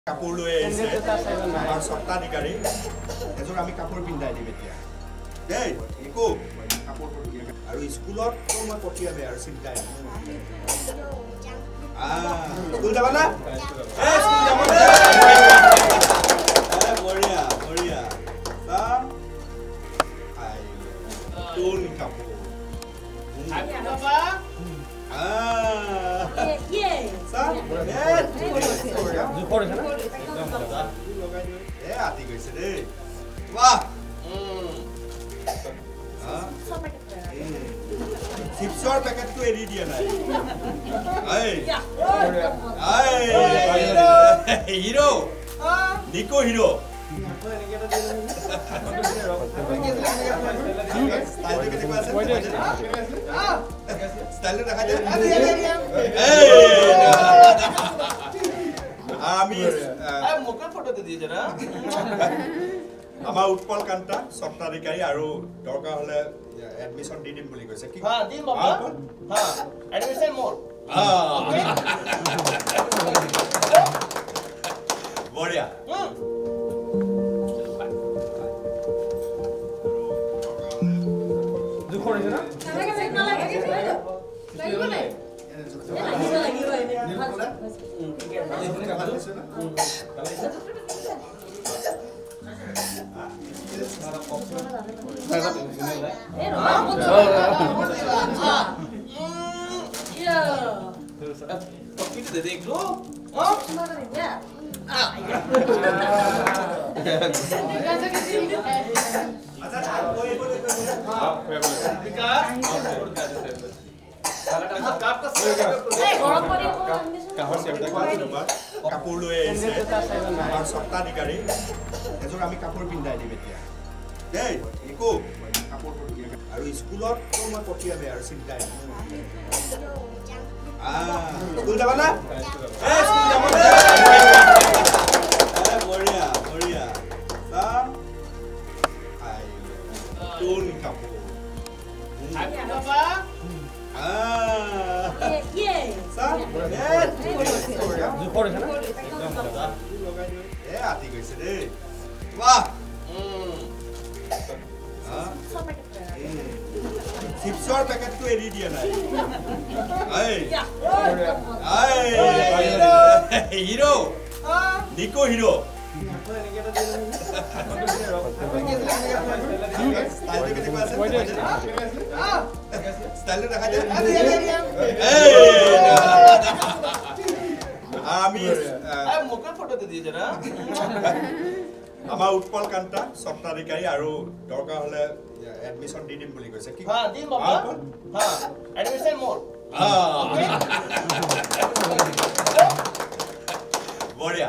কাপোৰ লৈ আহিছে আমাৰ সত্তাধিকাৰী এজন আমি কাপোৰ পিন্ধাই দিম এতিয়া দেই একো কাপোৰ আৰু স্কুলত মই পঠিয়াবে আৰু চিন্তাই স্কুল যাব না স্কুল যাব না বঢ়িয়া বঢ়িয়া তোন কাপোৰ বাবা আতি গৈছে দেই বাহ চিপছৰ পেকেটটো এৰি দিয়া নাই হিৰো নিকো হিৰো আমাৰ উৎপল কান্তা সত্তাধিকাৰী আৰু দৰকাৰ হলে এডমিশন দি দিম বুলি কৈছে কি দিম বাবা এডমিশন মোৰ বঢ়িয়া কাপোৰ লৈ আহিছে আমাৰ সত্তাধিকাৰী এজন আমি কাপোৰ পিন্ধাই দিম এতিয়া দেই একো কাপোৰ আৰু স্কুলত মই পঠিয়াবে আৰু চিন্তাই স্কুল যাব না স্কুল যাব না বঢ়িয়া বঢ়িয়া তোন কাপোৰ বাবা আতি গৈছে দেই বাহ চিপছৰ পেকেটটো এৰি দিয়া নাই হিৰো নিকো হিৰো আমাৰ উৎপল কান্তা সত্তাধিকাৰী আৰু দৰকাৰ হলে এডমিশন দি দিম বুলি কৈছে কি দিম বাবা এডমিশন মোৰ বঢ়িয়া